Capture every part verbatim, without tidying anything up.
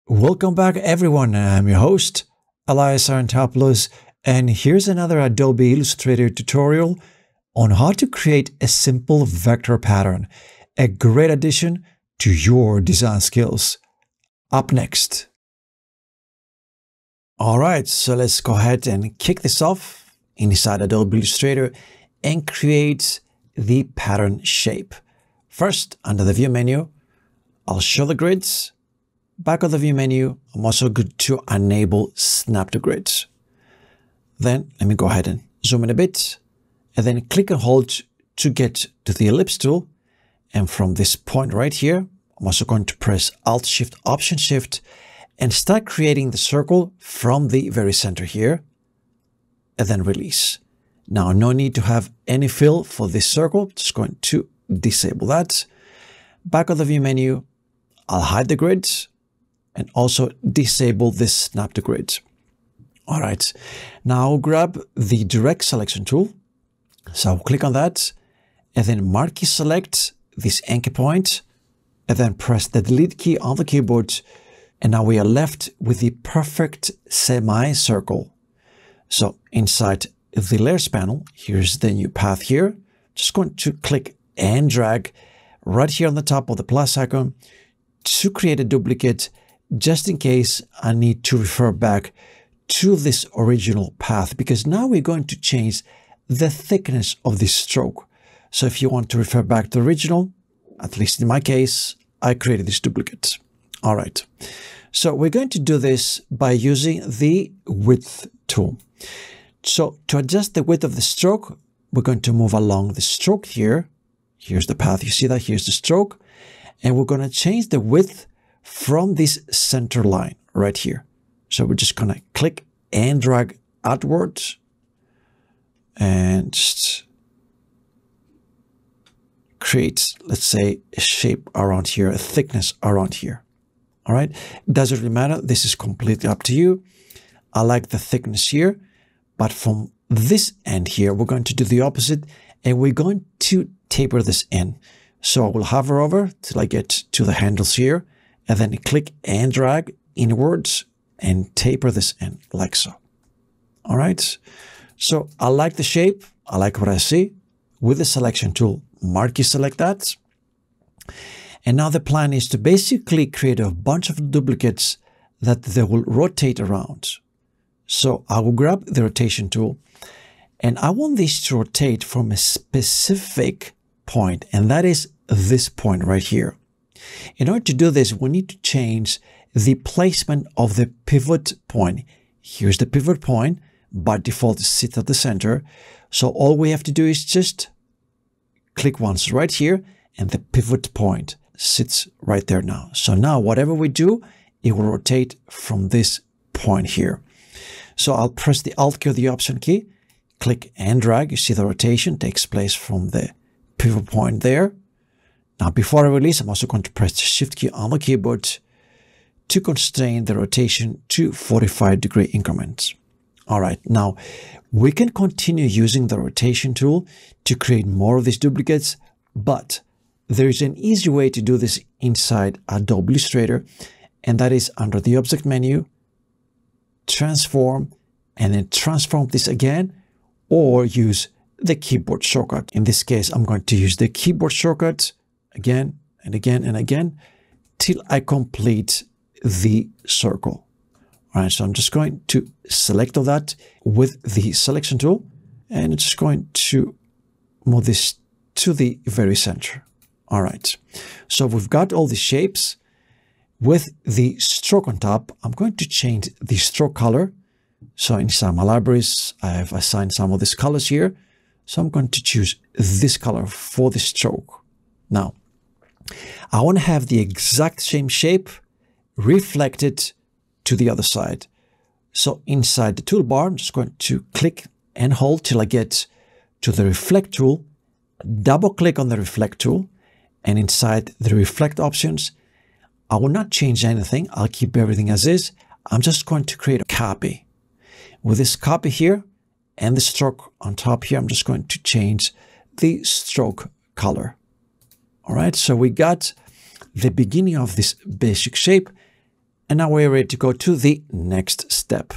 Welcome back everyone, I'm your host, Elias Arantopoulos, and here's another Adobe Illustrator tutorial on how to create a simple vector pattern, a great addition to your design skills. Up next. Alright, so let's go ahead and kick this off inside Adobe Illustrator and create the pattern shape. First, under the View menu, I'll show the grids. Back of the View menu, I'm also good to enable Snap to Grids. Then let me go ahead and zoom in a bit, and then click and hold to get to the Ellipse tool. And from this point right here, I'm also going to press Alt Shift Option Shift and start creating the circle from the very center here, and then release. Now, no need to have any fill for this circle. Just going to disable that. Back of the View menu, I'll hide the grids and also disable this Snap to Grids. All right, now I'll grab the Direct Selection tool. So I'll click on that and then marquee select this anchor point and then press the Delete key on the keyboard. And now we are left with the perfect semicircle. So inside the Layers panel, here's the new path here. Just going to click and drag right here on the top of the plus icon to create a duplicate, just in case I need to refer back to this original path, because now we're going to change the thickness of this stroke. So if you want to refer back to the original, at least in my case, I created this duplicate. All right, so we're going to do this by using the Width tool. So to adjust the width of the stroke, we're going to move along the stroke here. Here's the path, you see that, here's the stroke. And we're going to change the width from this center line right here. So we're just going to click and drag outwards and just create, let's say, a shape around here, a thickness around here. All right, it doesn't really matter. This is completely up to you. I like the thickness here, but from this end here, we're going to do the opposite, and we're going to taper this in. So I will hover over till I get to the handles here, and then click and drag inwards and taper this in like so. All right. So I like the shape. I like what I see. With the selection tool, marquee select that. And now the plan is to basically create a bunch of duplicates that they will rotate around. So I will grab the rotation tool, and I want this to rotate from a specific point, and that is this point right here. In order to do this, we need to change the placement of the pivot point. Here's the pivot point. By default, it sits at the center. So all we have to do is just click once right here, and the pivot point sits right there now. So now whatever we do, it will rotate from this point here. So I'll press the Alt key or the Option key, click and drag. You see the rotation takes place from the pivot point there. Now, before I release, I'm also going to press the Shift key on the keyboard to constrain the rotation to forty-five degree increments. All right, now we can continue using the rotation tool to create more of these duplicates, but there is an easy way to do this inside Adobe Illustrator, and that is under the Object menu, Transform, and then transform this again, or use the keyboard shortcut. In this case, I'm going to use the keyboard shortcut again and again and again till I complete the circle. All right, so I'm just going to select all that with the selection tool, and it's just going to move this to the very center. All right, so we've got all the shapes. With the stroke on top, I'm going to change the stroke color. So inside my libraries, I have assigned some of these colors here. So I'm going to choose this color for the stroke. Now, I want to have the exact same shape reflected to the other side. So inside the toolbar, I'm just going to click and hold till I get to the Reflect tool, double click on the Reflect tool, and inside the Reflect options, I will not change anything. I'll keep everything as is. I'm just going to create a copy. With this copy here and the stroke on top here, I'm just going to change the stroke color. All right, so we got the beginning of this basic shape. And now we're ready to go to the next step.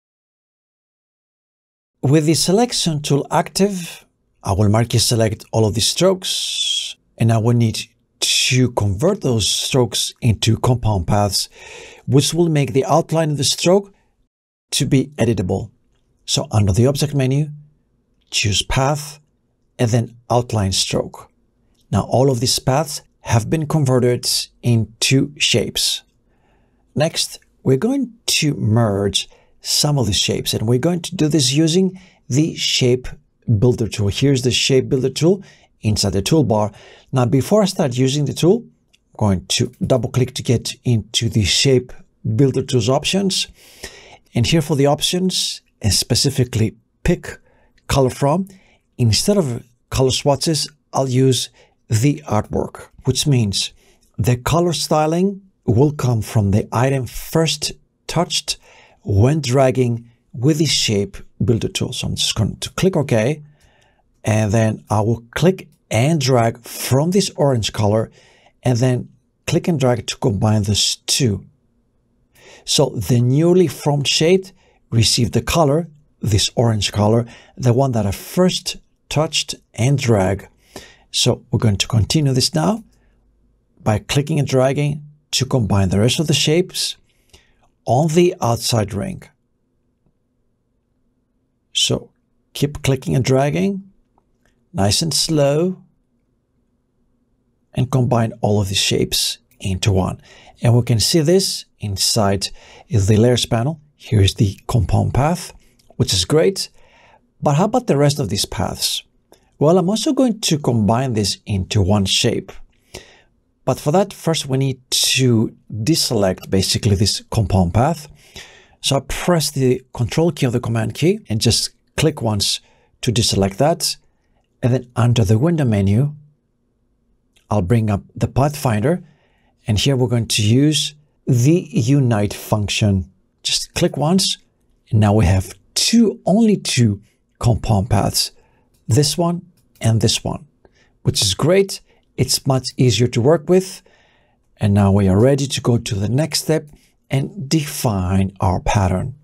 With the selection tool active, I will marquee select all of the strokes, and I will need to convert those strokes into compound paths, which will make the outline of the stroke to be editable. So under the object menu, choose path, and then outline stroke. Now all of these paths have been converted into shapes. Next, we're going to merge some of the shapes, and we're going to do this using the Shape Builder tool. Here's the Shape Builder tool inside the toolbar. Now, before I start using the tool, I'm going to double click to get into the Shape Builder tools options. And here for the options, and specifically pick color from, instead of color swatches, I'll use the artwork, which means the color styling will come from the item first touched when dragging with the Shape Builder tool. So I'm just going to click OK, and then I will click and drag from this orange color, and then click and drag to combine those two. So the newly formed shape received the color, this orange color, the one that I first touched and drag. So we're going to continue this now by clicking and dragging to combine the rest of the shapes on the outside ring. So keep clicking and dragging, nice and slow, and combine all of the shapes into one. And we can see this inside is the layers panel. Here's the compound path, which is great. But how about the rest of these paths? Well, I'm also going to combine this into one shape. But for that, first we need to deselect basically this compound path. So I press the Control key of the Command key and just click once to deselect that. And then under the window menu, I'll bring up the Pathfinder. And here we're going to use the Unite function. Just click once. And now we have two, only two compound paths. This one and this one, which is great. It's much easier to work with. And now we are ready to go to the next step and define our pattern.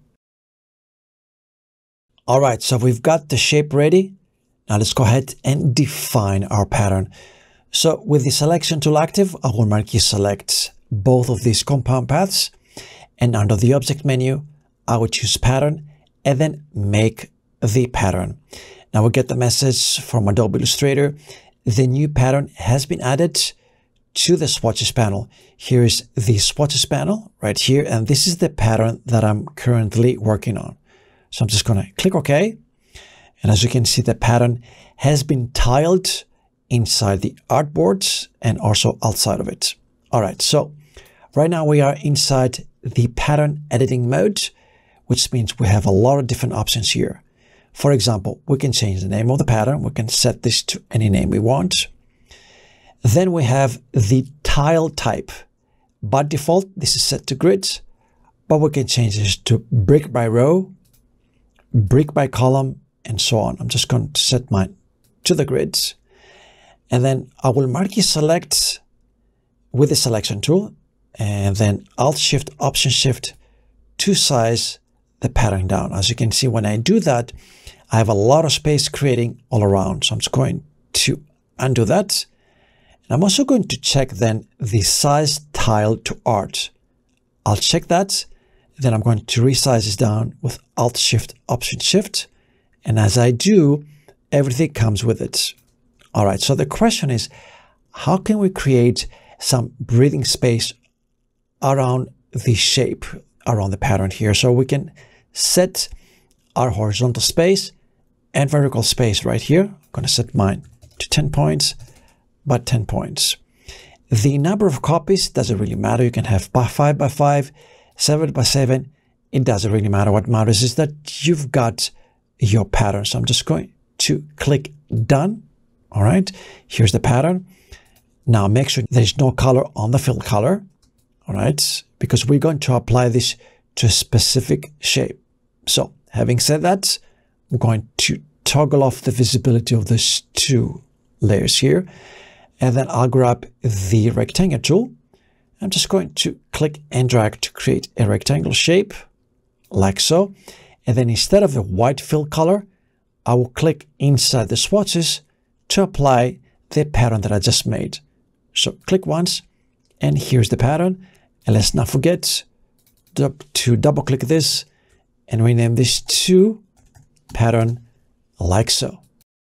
All right, so we've got the shape ready. Now let's go ahead and define our pattern. So with the selection tool active, I will marquee select both of these compound paths. And under the object menu, I will choose pattern and then make the pattern. Now we get the message from Adobe Illustrator. The new pattern has been added to the swatches panel. Here's the swatches panel right here, and this is the pattern that I'm currently working on. So I'm just going to click OK. And as you can see, the pattern has been tiled inside the artboards and also outside of it. All right, so right now we are inside the pattern editing mode, which means we have a lot of different options here. For example, we can change the name of the pattern. We can set this to any name we want. Then we have the tile type. By default, this is set to grid, but we can change this to brick by row, brick by column, and so on. I'm just going to set mine to the grids. And then I will marquee select with the selection tool, and then Alt Shift, Option Shift to size the pattern down. As you can see, when I do that, I have a lot of space creating all around. So I'm just going to undo that. And I'm also going to check then the size tile to art. I'll check that. Then I'm going to resize this down with Alt Shift, Option Shift. And as I do, everything comes with it. All right, so the question is, how can we create some breathing space around the shape, around the pattern here? So we can set our horizontal space and vertical space right here. I'm going to set mine to ten points, but ten points. The number of copies doesn't really matter. You can have by five by five, seven by seven. It doesn't really matter. What matters is that you've got your pattern. So I'm just going to click done. All right, here's the pattern. Now make sure there's no color on the fill color. All right, because we're going to apply this to a specific shape. So having said that, I'm going to toggle off the visibility of these two layers here. And then I'll grab the rectangle tool. I'm just going to click and drag to create a rectangle shape, like so. And then instead of the white fill color, I will click inside the swatches to apply the pattern that I just made. So click once, and here's the pattern. And let's not forget to double click this and rename this to pattern, like so.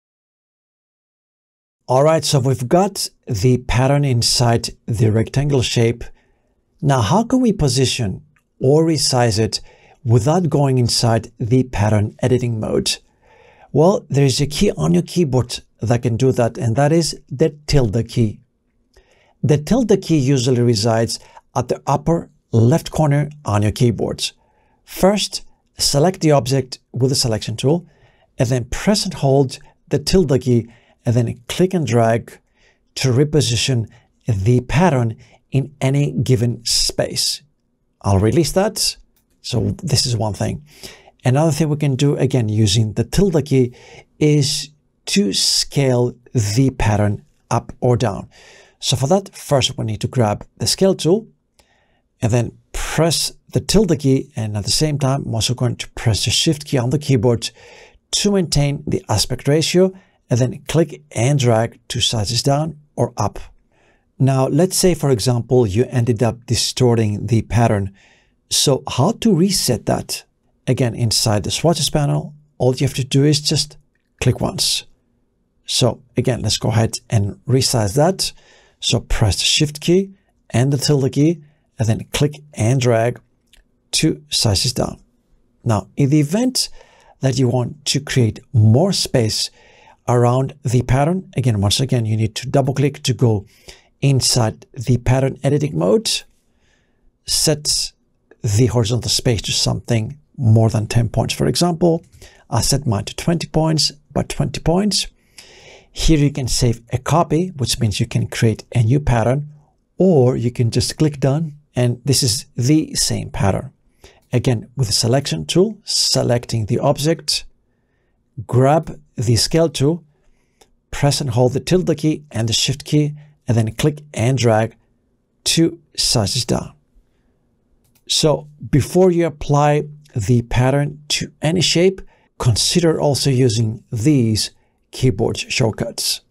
All right, so we've got the pattern inside the rectangle shape. Now, how can we position or resize it without going inside the pattern editing mode? Well, there is a key on your keyboard that can do that, and that is the tilde key. The tilde key usually resides at the upper left corner on your keyboard. First, select the object with the selection tool, and then press and hold the tilde key, and then click and drag to reposition the pattern in any given space. I'll release that. So this is one thing. Another thing we can do, again, using the tilde key, is to scale the pattern up or down. So for that, first we need to grab the scale tool and then press the tilde key. And at the same time, I'm also going to press the shift key on the keyboard to maintain the aspect ratio, and then click and drag to size this down or up. Now, let's say, for example, you ended up distorting the pattern. So how to reset that? Again, inside the swatches panel, all you have to do is just click once. So again, let's go ahead and resize that. So press the shift key and the tilde key, and then click and drag to size this down. Now, in the event that you want to create more space around the pattern, again, once again, you need to double click to go inside the pattern editing mode, set the horizontal space to something more than ten points. For example, I set mine to twenty points by twenty points. Here you can save a copy, which means you can create a new pattern, or you can just click done, and this is the same pattern. Again, with the selection tool, selecting the object, grab the scale tool, press and hold the tilde key and the shift key, and then click and drag to size this down. So before you apply the pattern to any shape, consider also using these keyboard shortcuts.